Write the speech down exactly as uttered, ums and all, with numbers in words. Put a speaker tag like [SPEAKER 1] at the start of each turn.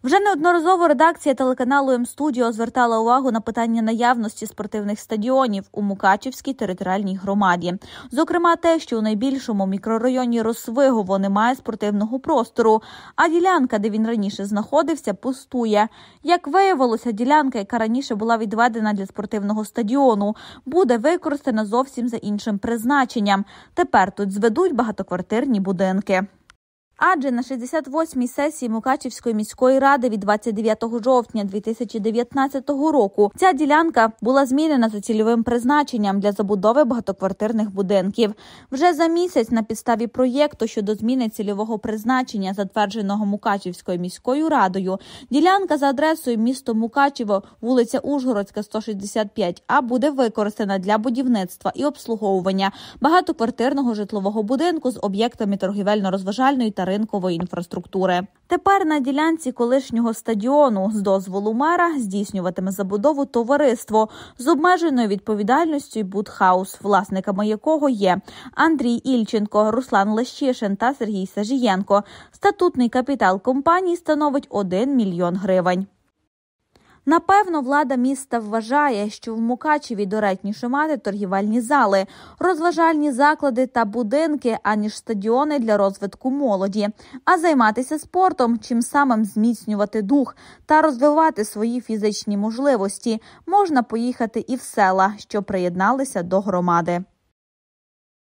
[SPEAKER 1] Вже неодноразово редакція телеканалу М-Студіо звертала увагу на питання наявності спортивних стадіонів у Мукачівській територіальній громаді. Зокрема, те, що у найбільшому мікрорайоні Росвигово немає спортивного простору, а ділянка, де він раніше знаходився, пустує. Як виявилося, ділянка, яка раніше була відведена для спортивного стадіону, буде використана зовсім за іншим призначенням. Тепер тут зведуть багатоквартирні будинки. Адже на шістдесят восьмій сесії Мукачівської міської ради від двадцять дев'ятого жовтня дві тисячі дев'ятнадцятого року ця ділянка була змінена за цільовим призначенням для забудови багатоквартирних будинків. Вже за місяць на підставі проєкту щодо зміни цільового призначення, затвердженого Мукачівською міською радою, ділянка за адресою місто Мукачево, вулиця Ужгородська, сто шістдесят п'ять А, буде використана для будівництва і обслуговування багатоквартирного житлового будинку з об'єктами торгівельно-розважальної та ринкової інфраструктури. Тепер на ділянці колишнього стадіону з дозволу мера здійснюватиме забудову товариство з обмеженою відповідальністю «Будхаус», власниками якого є Андрій Ільченко, Руслан Лещишин та Сергій Сажієнко. Статутний капітал компанії становить один мільйон гривень. Напевно, влада міста вважає, що в Мукачеві доречніше мати торгівельні зали, розважальні заклади та будинки, аніж стадіони для розвитку молоді. А займатися спортом, чим самим зміцнювати дух та розвивати свої фізичні можливості, можна поїхати і в села, що приєдналися до громади.